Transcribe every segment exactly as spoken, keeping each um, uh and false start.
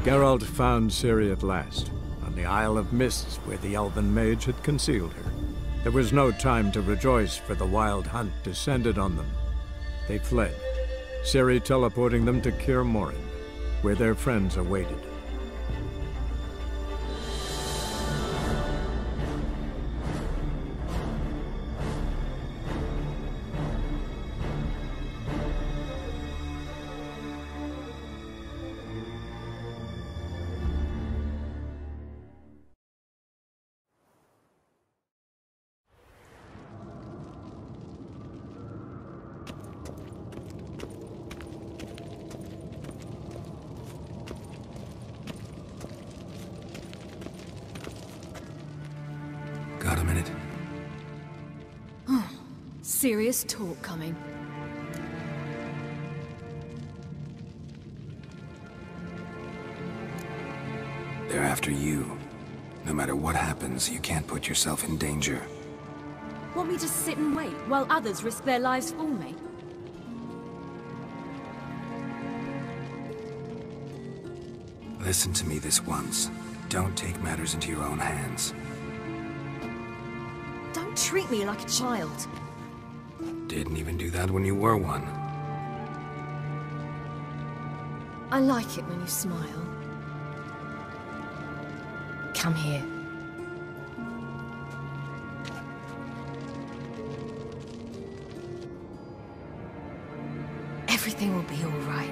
Geralt found Ciri at last, on the Isle of Mists where the Elven mage had concealed her. There was no time to rejoice, for the wild hunt descended on them. They fled, Ciri teleporting them to Kaer Morhen, where their friends awaited. Got a minute? Serious talk coming. They're after you. No matter what happens, you can't put yourself in danger. Want me to sit and wait while others risk their lives for me? Listen to me this once. Don't take matters into your own hands. Don't treat me like a child. Didn't even do that when you were one. I like it when you smile. Come here. Everything will be all right.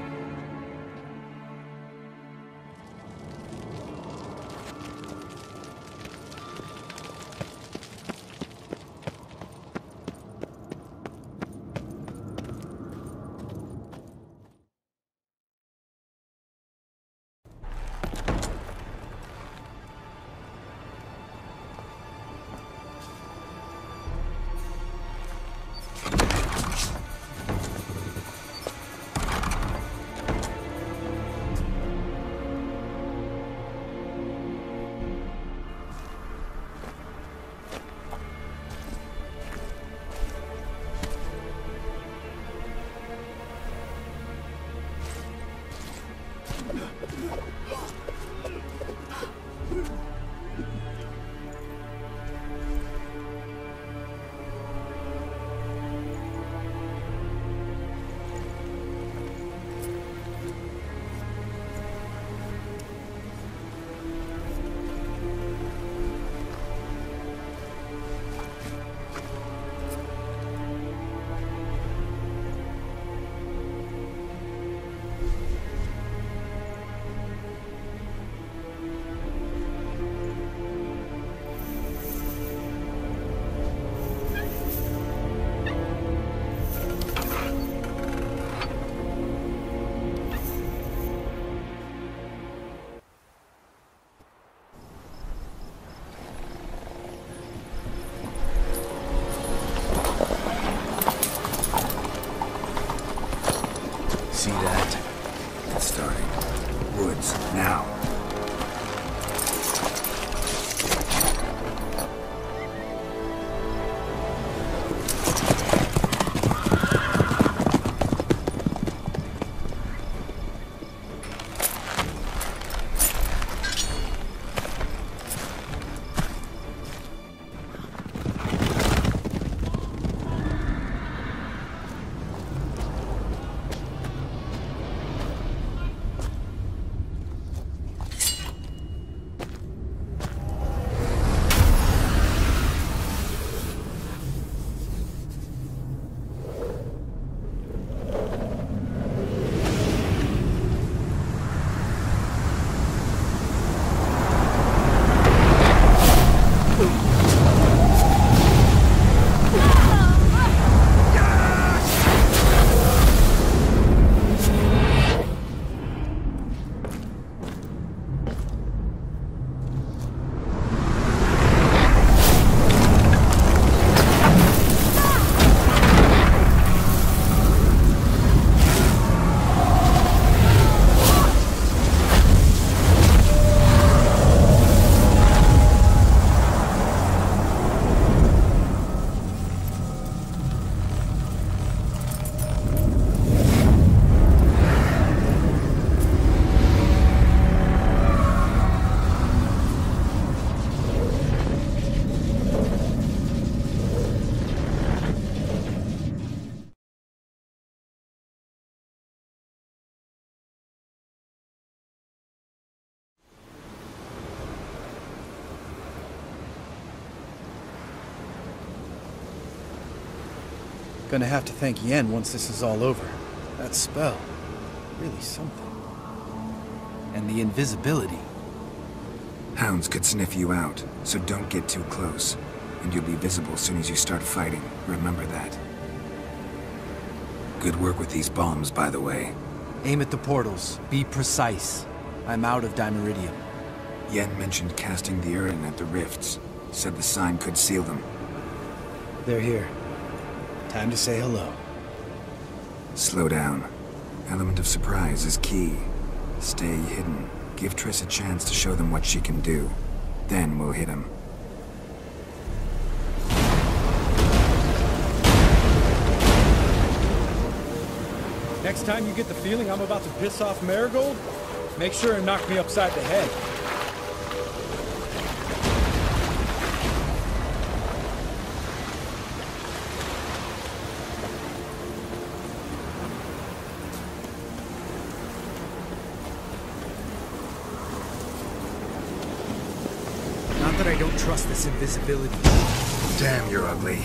gonna have to thank Yen once this is all over. That spell, really something. And the invisibility. Hounds could sniff you out, so don't get too close. And you'll be visible as soon as you start fighting. Remember that. Good work with these bombs, by the way. Aim at the portals. Be precise. I'm out of Dimeridium. Yen mentioned casting the urn at the rifts. Said the sign could seal them. They're here. Time to say hello. Slow down. Element of surprise is key. Stay hidden. Give Triss a chance to show them what she can do. Then we'll hit him. Next time you get the feeling I'm about to piss off Marigold, make sure and knock me upside the head. Not that I don't trust this invisibility. Damn, you're ugly.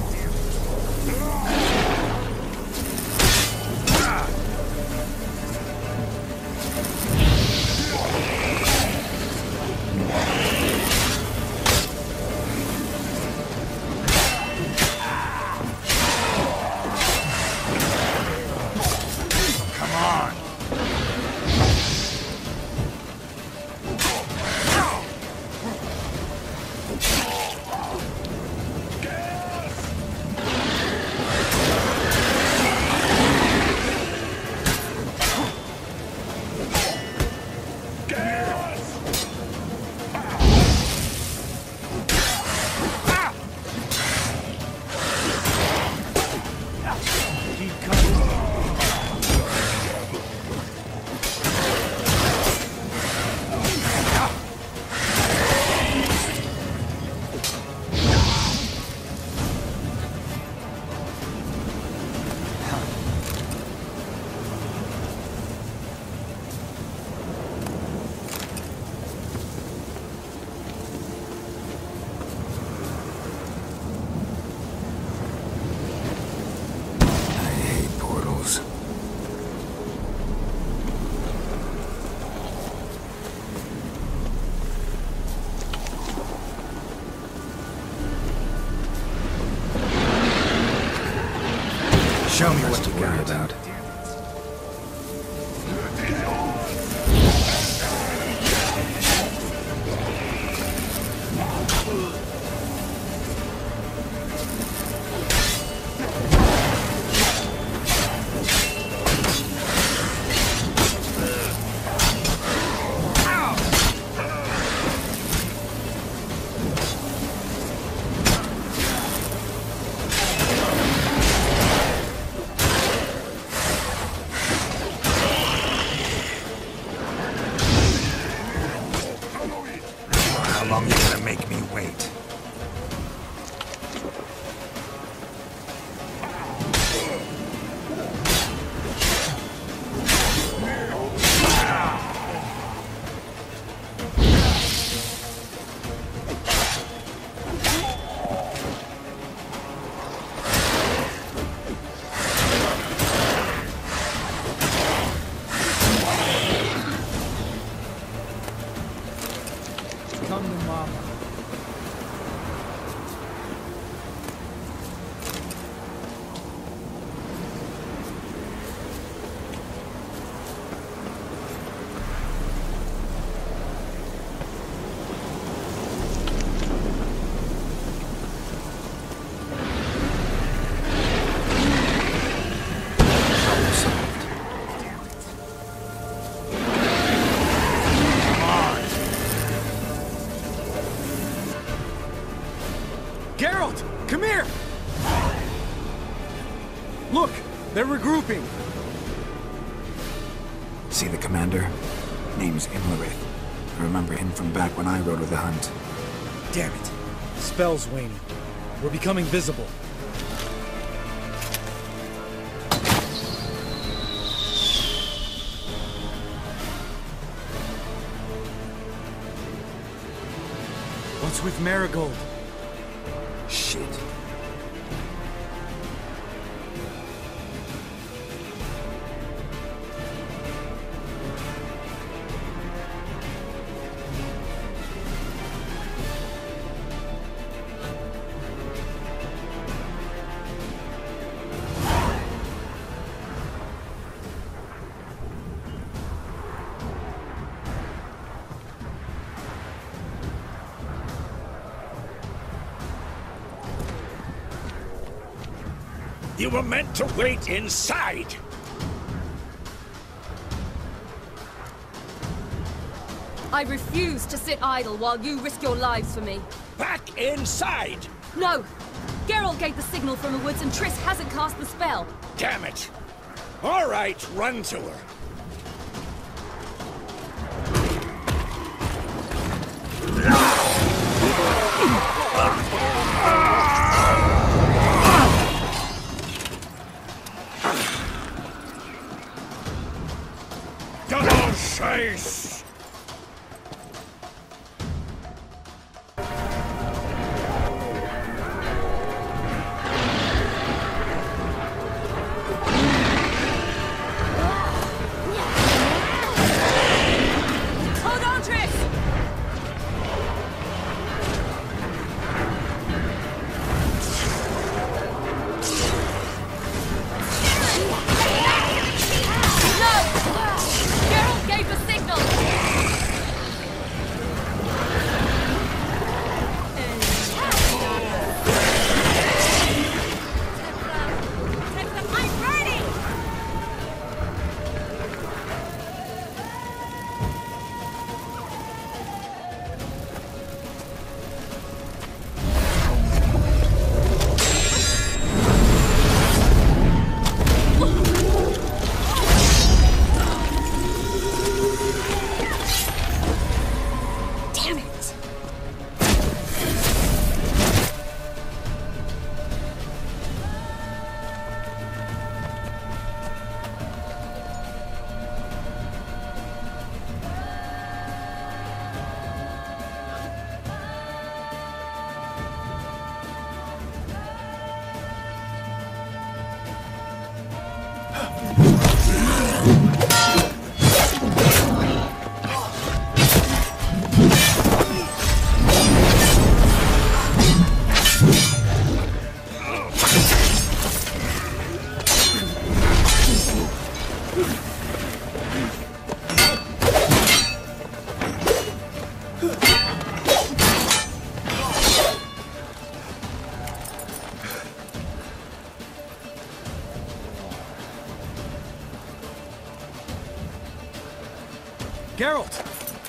Show me what you got about. How long are you gonna make me wait? Come to mama. Geralt, come here! Look, they're regrouping. See the commander? Name's Imlerith. I remember him from back when I rode with the hunt. Damn it. Spell's waning. We're becoming visible. What's with Marigold? Shit. You were meant to wait inside! I refuse to sit idle while you risk your lives for me. Back inside! No! Geralt gave the signal from the woods and Triss hasn't cast the spell. Damn it! All right, run to her. Double chase! Hold on, Triss! Geralt gave the signal! I'm ready! Damn it! Geralt!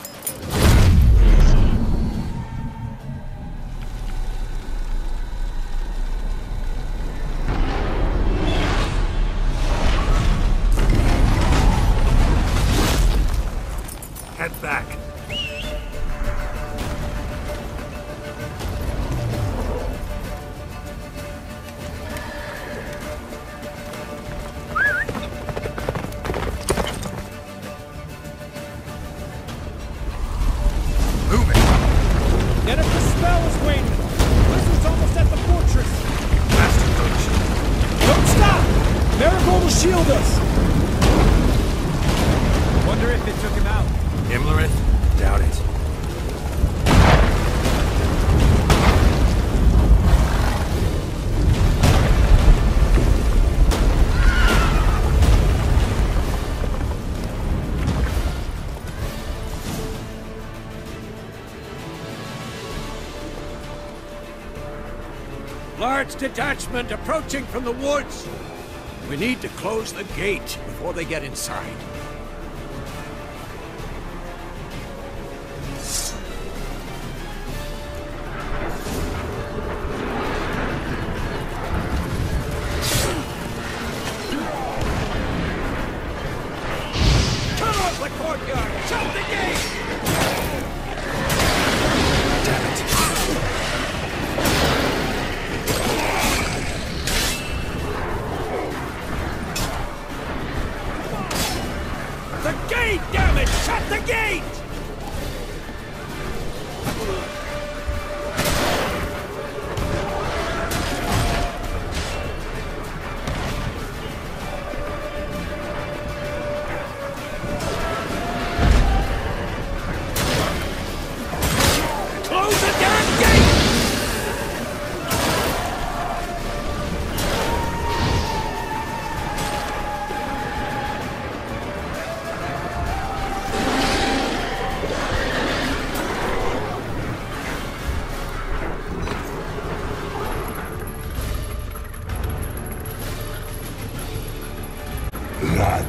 Head back. Move it! Get up, the spell is waning! Blizzard's almost at the fortress! Faster, Coach. Don't stop! Marigold will shield us! Wonder if it took him out. Imlerith? Doubt it. Large detachment approaching from the woods. We need to close the gate before they get inside. Cut off the courtyard! Shut the gate! Damn it.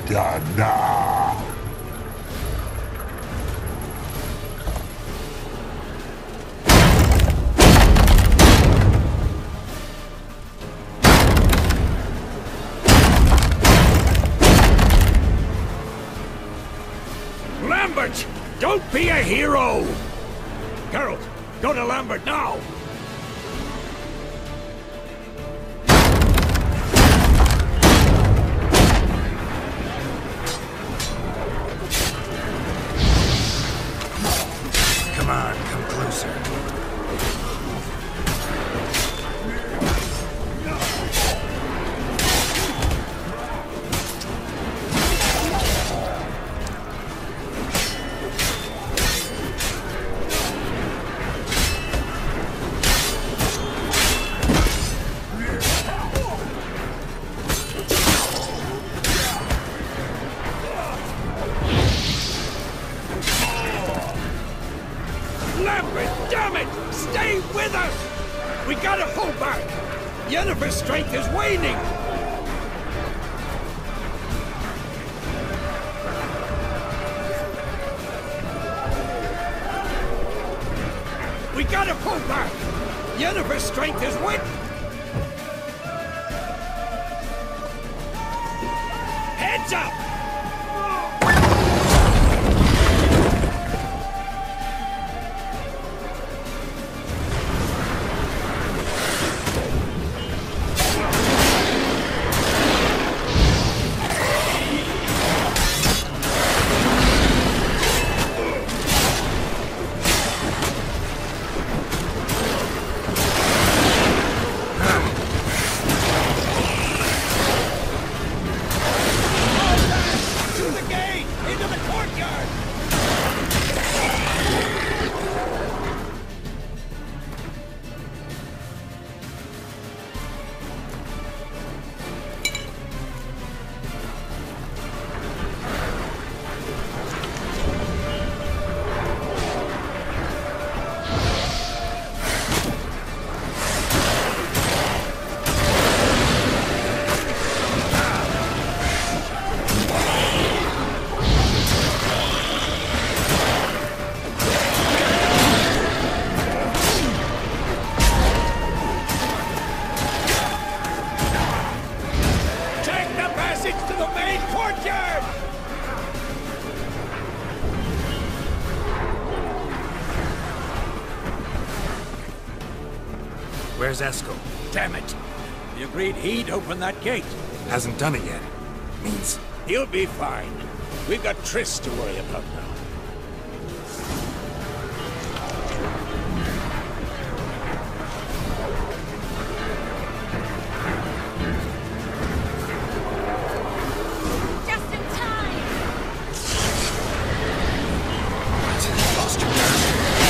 Dana. Lambert! Don't be a hero! Geralt, go to Lambert now! Come on, come closer. Lambert, damn it! Stay with us! We gotta pull back! Yennefer's strength is waning! We gotta pull back! Yennefer's strength is waning! Heads up! Where's Eskel? Damn it! He agreed he'd open that gate. Hasn't done it yet. Means... He'll be fine. We've got Triss to worry about now. Just in time! What? Lost your nerve?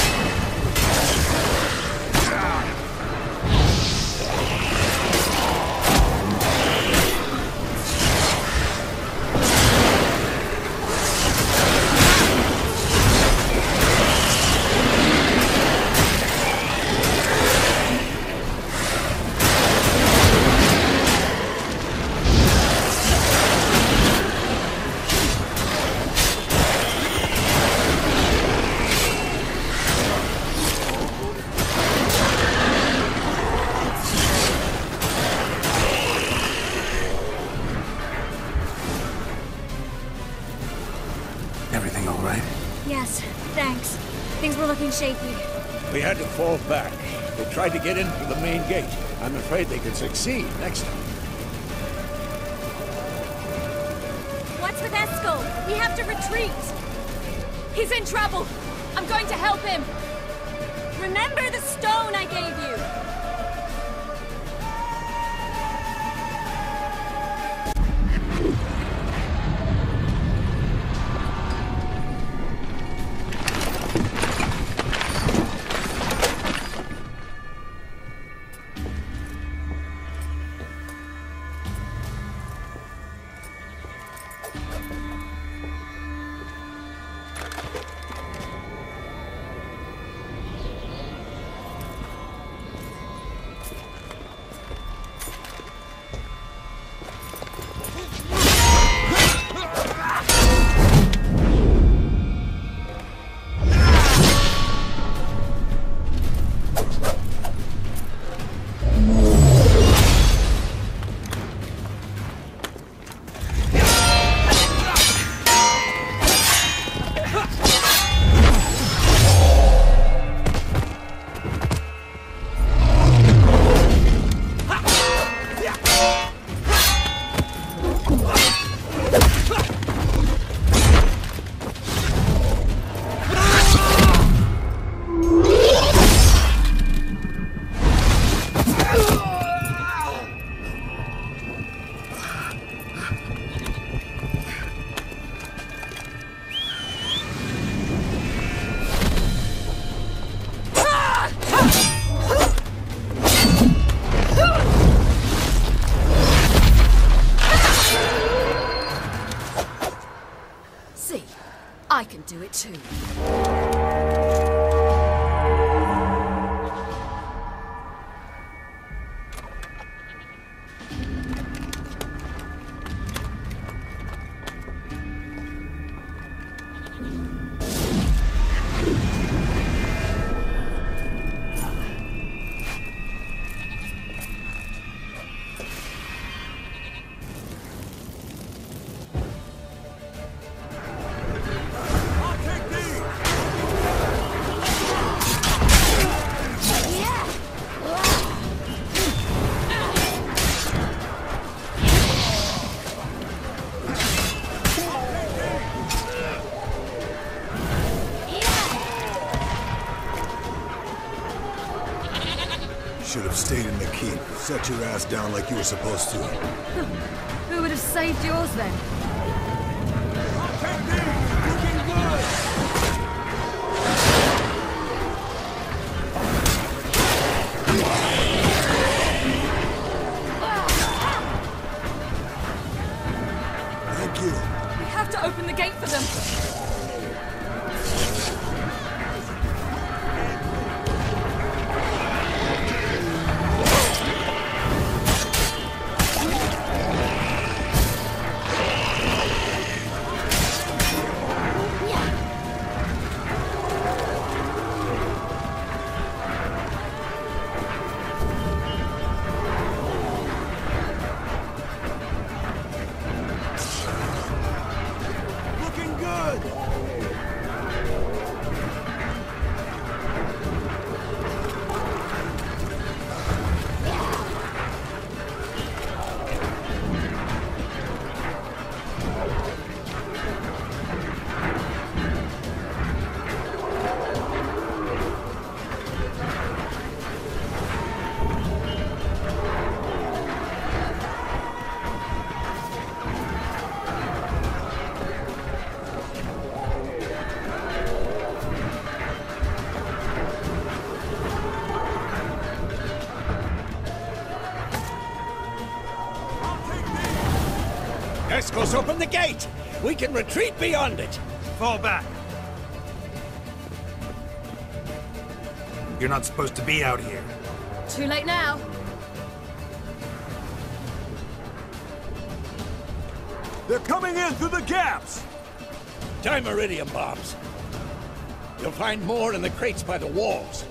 Everything all right? Yes, thanks. Things were looking shaky. We had to fall back. They tried to get in through the main gate. I'm afraid they could succeed next time. What's with Eskel? We have to retreat! He's in trouble! I'm going to help him! Remember the stone I gave you! Should have stayed in the keep. Set your ass down like you were supposed to. Who would have saved yours then? Looking good! Thank you. We have to open the gate for them. Looking good! Escos, open the gate! We can retreat beyond it! Fall back. You're not supposed to be out here. Too late now. They're coming in through the gaps! Dimeridium bombs. You'll find more in the crates by the walls.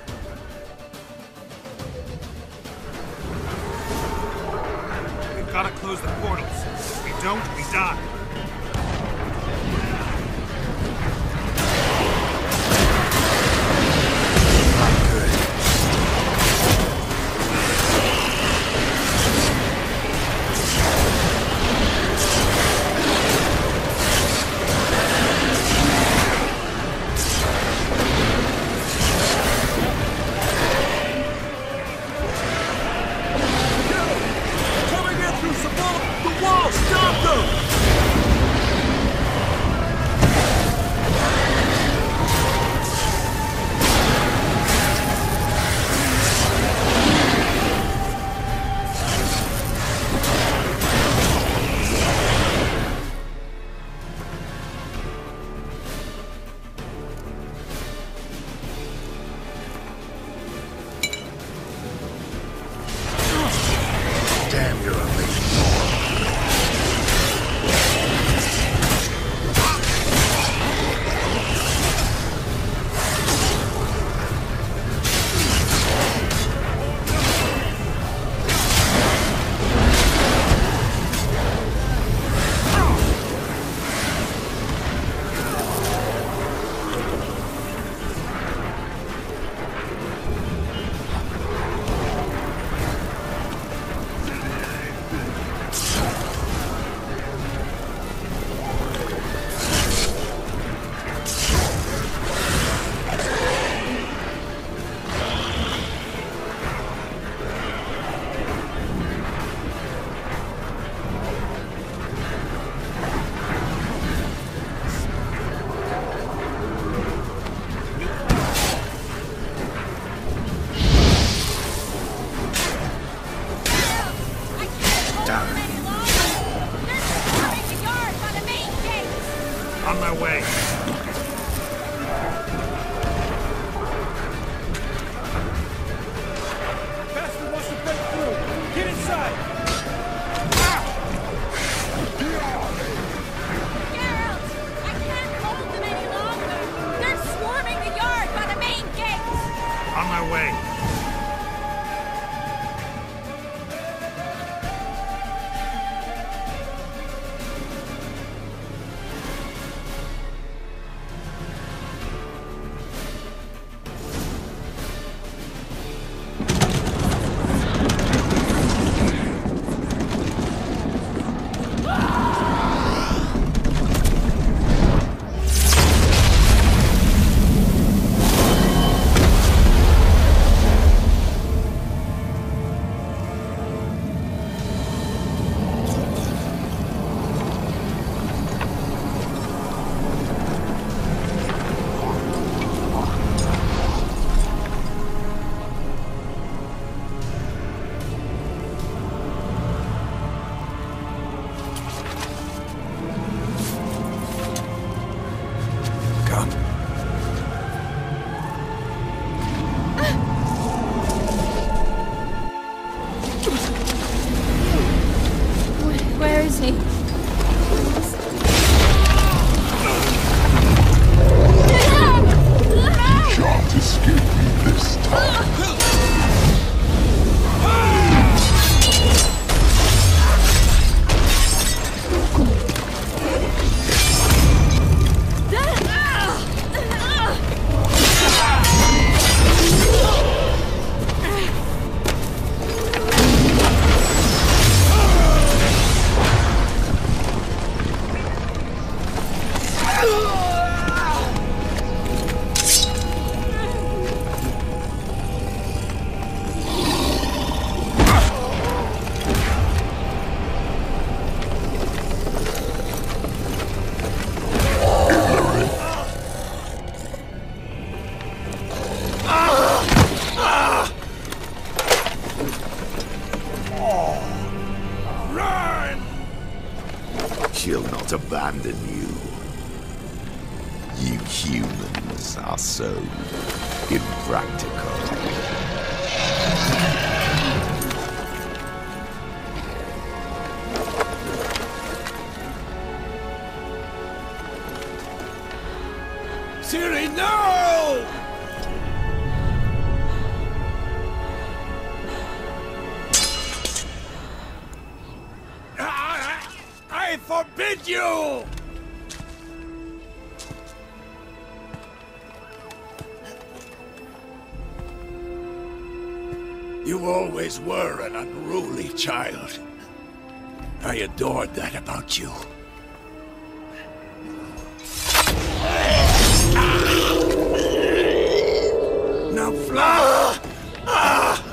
We've got to close the portals. If we don't, we die. Coming in through some wall! The wall! Stop them! not abandon you. You humans are so impractical. Ciri, no! I, I forbid you! You always were an unruly child. I adored that about you. Now fly! Ah!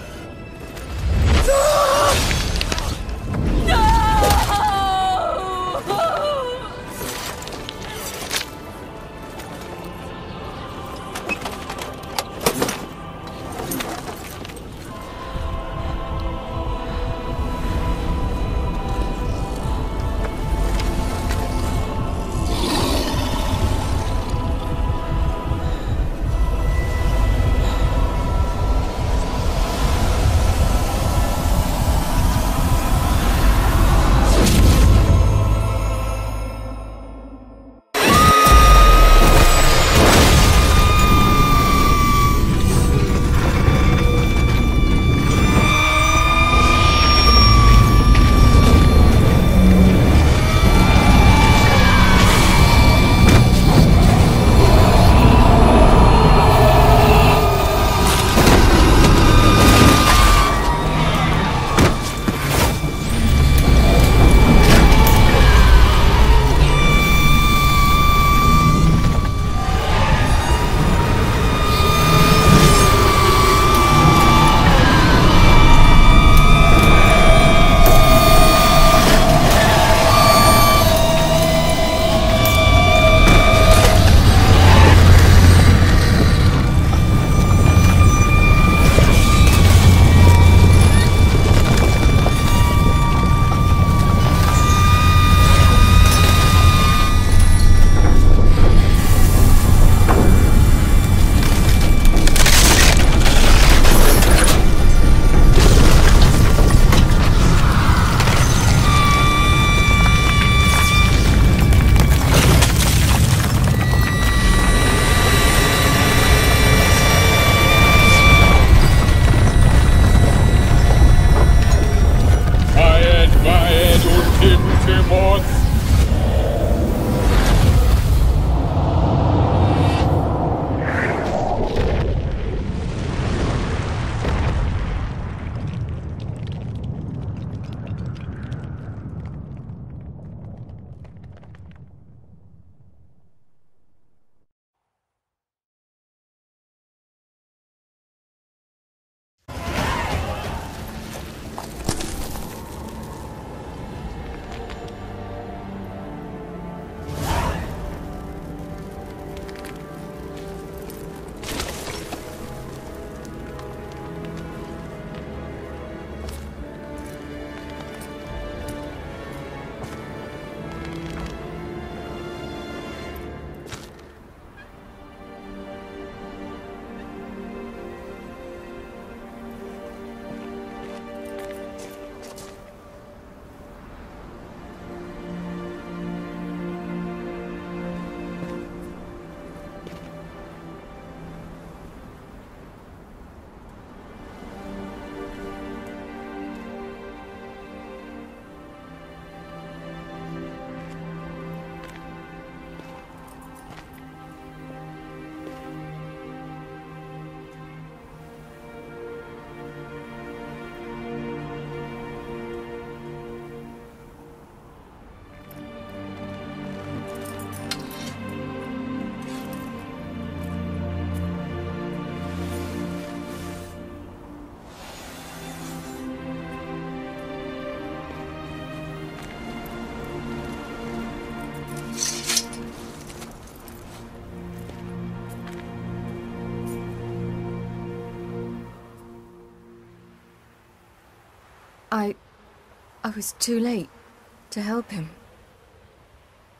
I... I was too late to help him.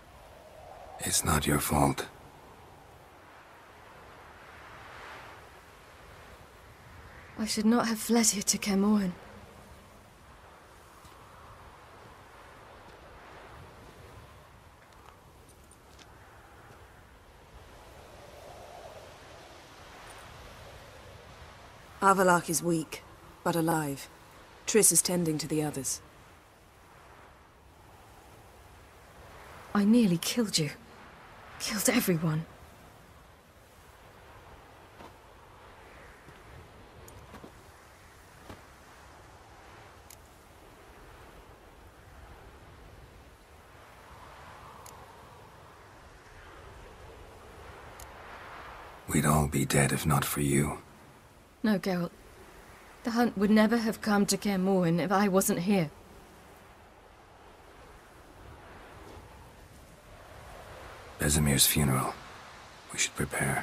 It's not your fault. I should not have fled here to Kaer Morhen. Avallac'h is weak, but alive. Triss is tending to the others. I nearly killed you. Killed everyone. We'd all be dead if not for you. No, Geralt. The hunt would never have come to Kaer Morhen if I wasn't here. Besemir's funeral. We should prepare.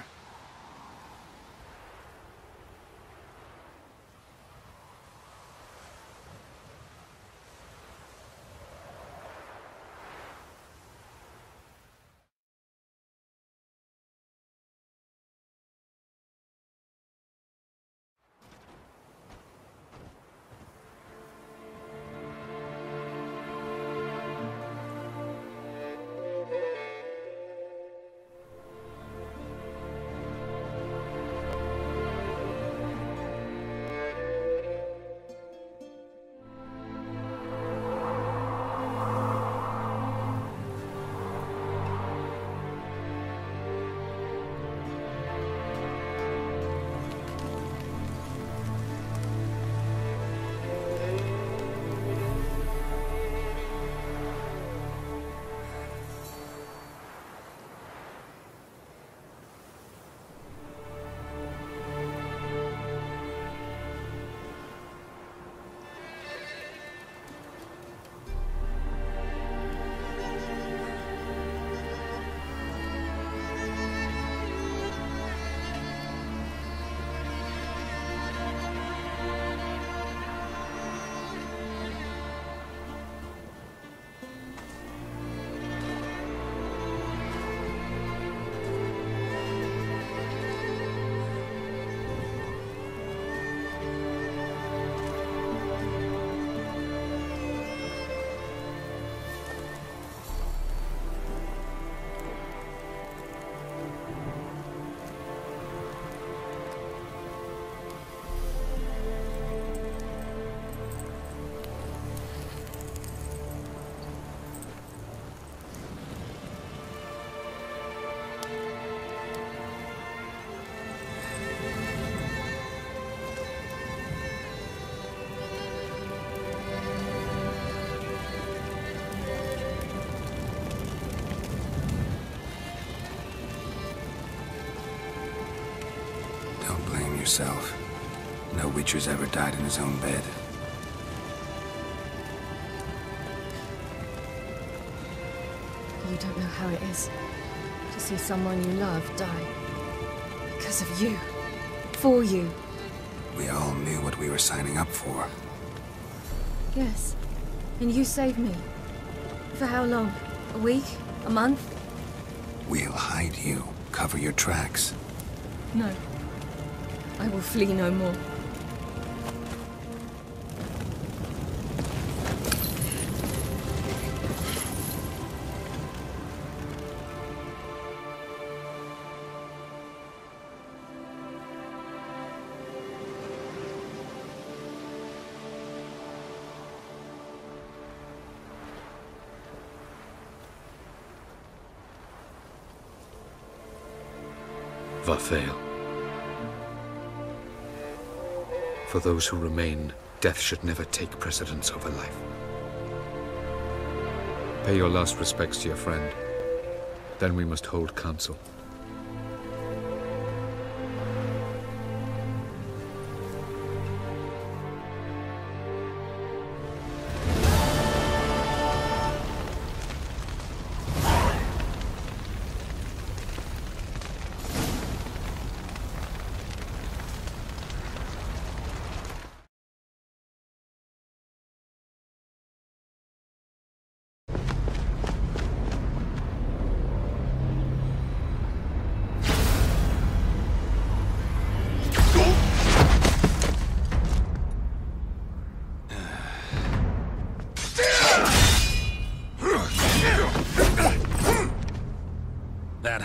Yourself. No Witcher's ever died in his own bed. You don't know how it is to see someone you love die. Because of you. For you. We all knew what we were signing up for. Yes. And you saved me. For how long? A week? A month? We'll hide you. Cover your tracks. No. I will flee no more. Varthael. For those who remain, death should never take precedence over life. Pay your last respects to your friend. Then we must hold council.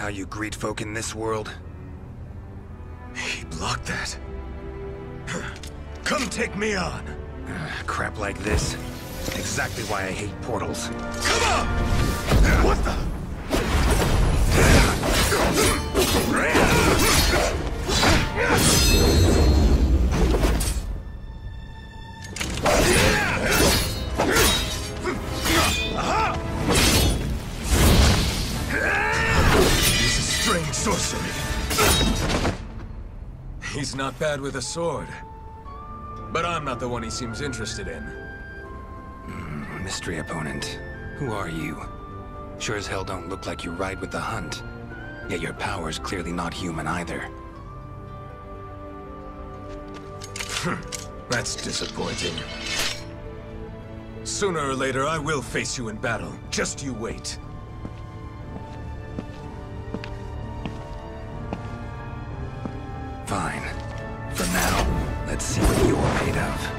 you greet folk in this world? He blocked that. Come take me on! Uh, crap like this. Exactly why I hate portals. Come on! What the? This is strange sorcery. He's not bad with a sword. But I'm not the one he seems interested in. Mm, mystery opponent. Who are you? Sure as hell don't look like you ride with the hunt. Yet your power's clearly not human either. That's disappointing. Sooner or later, I will face you in battle. Just you wait. Fine. For now, let's see what you're made of.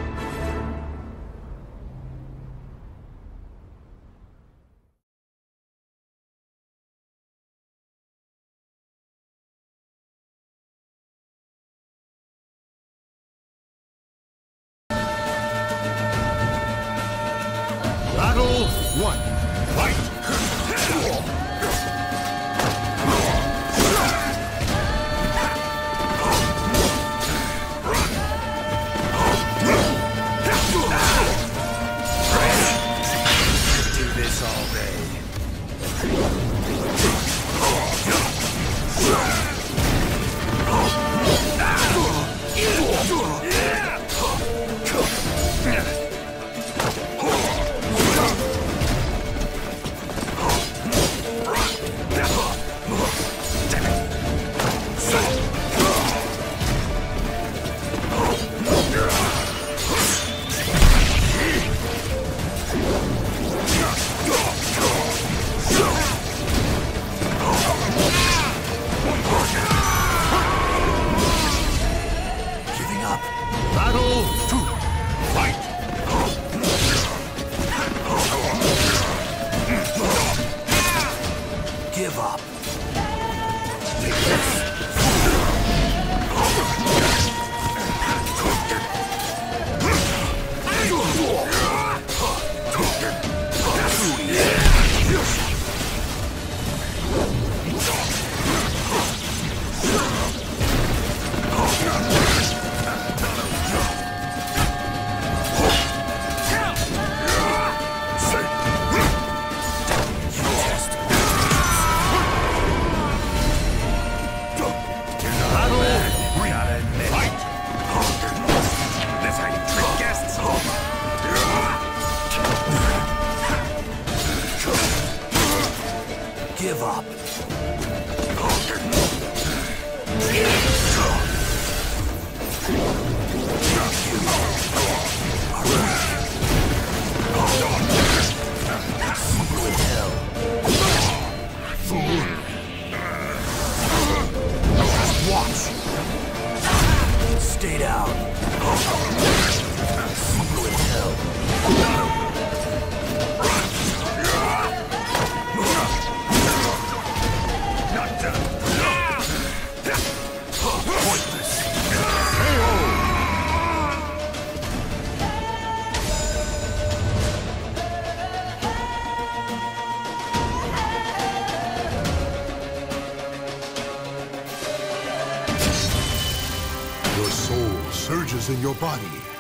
Battle one. Fight! Do this all day. Battle two. Fight! Give up. Give up. Watch. Stay down. See you in hell. Your soul surges in your body.